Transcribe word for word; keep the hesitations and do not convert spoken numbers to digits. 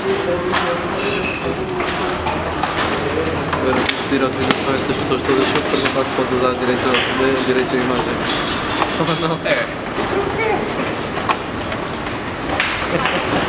Agora vamos pedir autorização a essas pessoas todas para perguntar se podes usar direito, direito à imagem. Ou não? É, isso é o quê?